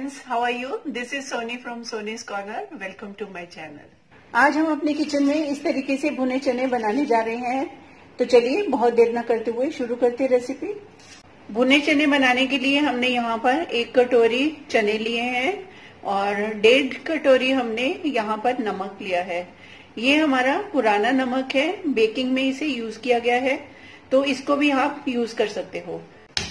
friends, how are you? This is Sony from Sony's Corner. Welcome to my channel. आज हम अपने kitchen में इस तरीके से भुने चने बनाने जा रहे हैं। तो चलिए बहुत देर न करते हुए शुरू करते हैं रेसिपी। भुने चने बनाने के लिए हमने यहाँ पर 1 कटोरी चने लिए हैं और 1.5 कटोरी हमने यहाँ पर नमक लिया है। ये हमारा पुराना नमक है, बेकिंग में इसे यूज किया गया है, तो इसको भी आप यूज कर सकते हो।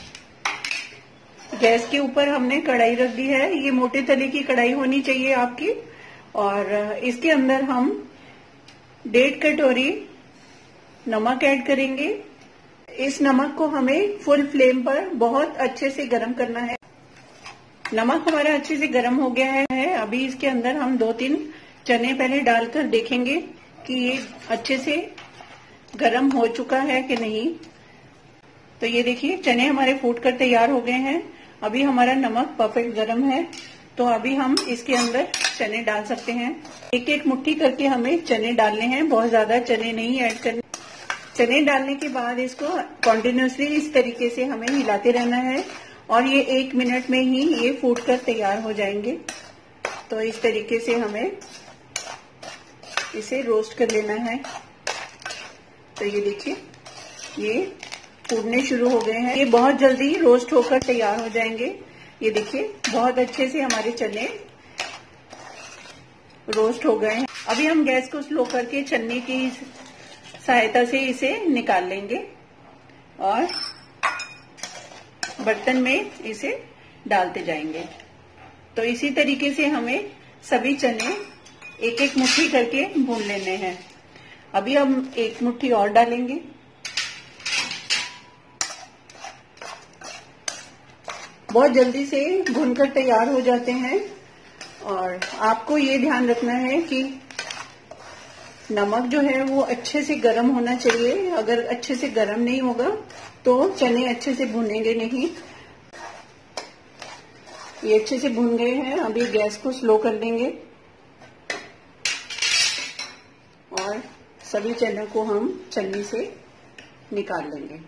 गैस के ऊपर हमने कढ़ाई रख दी है। ये मोटे तले की कढ़ाई होनी चाहिए आपकी। और इसके अंदर हम 1.5 कटोरी नमक ऐड करेंगे। इस नमक को हमें फुल फ्लेम पर बहुत अच्छे से गर्म करना है। नमक हमारा अच्छे से गर्म हो गया है। अभी इसके अंदर हम 2-3 चने पहले डालकर देखेंगे कि ये अच्छे से गर्म हो चुका है कि नहीं। तो ये देखिए चने हमारे फूट कर तैयार हो गए हैं। अभी हमारा नमक परफेक्ट गर्म है, तो अभी हम इसके अंदर चने डाल सकते हैं। 1-1 मुट्ठी करके हमें चने डालने हैं, बहुत ज्यादा चने नहीं ऐड करने। चने डालने के बाद इसको कॉन्टिन्यूसली इस तरीके से हमें हिलाते रहना है और ये 1 मिनट में ही ये फूट कर तैयार हो जाएंगे। तो इस तरीके से हमें इसे रोस्ट कर लेना है। तो ये देखिए ये फूटने शुरू हो गए हैं। ये बहुत जल्दी रोस्ट होकर तैयार हो जाएंगे। ये देखिए बहुत अच्छे से हमारे चने रोस्ट हो गए हैं। अभी हम गैस को स्लो करके छन्नी की सहायता से इसे निकाल लेंगे और बर्तन में इसे डालते जाएंगे। तो इसी तरीके से हमें सभी चने 1-1 मुट्ठी करके भून लेने हैं। अभी हम 1 मुट्ठी और डालेंगे। बहुत जल्दी से भूनकर तैयार हो जाते हैं और आपको ये ध्यान रखना है कि नमक जो है वो अच्छे से गर्म होना चाहिए। अगर अच्छे से गर्म नहीं होगा तो चने अच्छे से भुनेंगे नहीं। ये अच्छे से भुन गए हैं। अभी गैस को स्लो कर देंगे और सभी चने को हम छन्नी से निकाल लेंगे।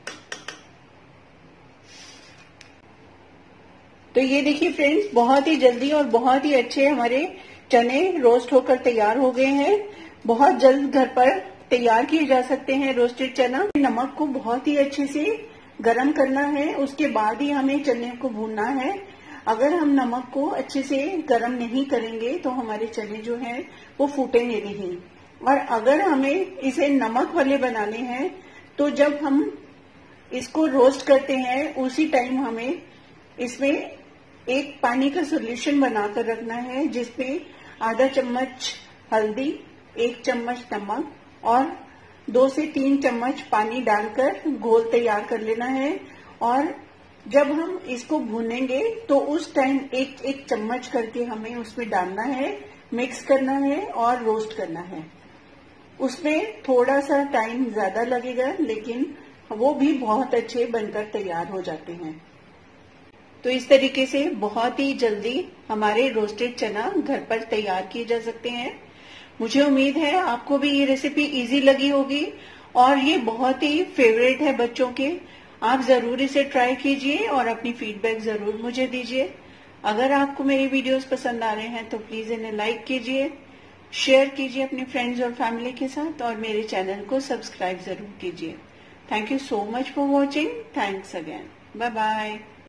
तो ये देखिए फ्रेंड्स, बहुत ही जल्दी और बहुत ही अच्छे हमारे चने रोस्ट होकर तैयार हो गए हैं। बहुत जल्द घर पर तैयार किए जा सकते हैं रोस्टेड चना। नमक को बहुत ही अच्छे से गर्म करना है, उसके बाद ही हमें चने को भूनना है। अगर हम नमक को अच्छे से गर्म नहीं करेंगे तो हमारे चने जो हैं वो फूटेंगे नहीं। और अगर हमें इसे नमक वाले बनाने हैं तो जब हम इसको रोस्ट करते हैं उसी टाइम हमें इसमें एक पानी का सोल्यूशन बनाकर रखना है, जिसमें आधा चम्मच हल्दी, 1 चम्मच नमक और 2 से 3 चम्मच पानी डालकर घोल तैयार कर लेना है। और जब हम इसको भूनेंगे तो उस टाइम 1-1 चम्मच करके हमें उसमें डालना है, मिक्स करना है और रोस्ट करना है। उसमें थोड़ा सा टाइम ज्यादा लगेगा, लेकिन वो भी बहुत अच्छे बनकर तैयार हो जाते हैं। तो इस तरीके से बहुत ही जल्दी हमारे रोस्टेड चना घर पर तैयार किए जा सकते हैं। मुझे उम्मीद है आपको भी ये रेसिपी इजी लगी होगी और ये बहुत ही फेवरेट है बच्चों के। आप जरूर इसे ट्राई कीजिए और अपनी फीडबैक जरूर मुझे दीजिए। अगर आपको मेरी वीडियोस पसंद आ रहे हैं तो प्लीज इन्हें लाइक कीजिए, शेयर कीजिए अपने फ्रेंड्स और फैमिली के साथ और मेरे चैनल को सब्सक्राइब जरूर कीजिए। Thank you so much for watching. Thanks again. Bye bye.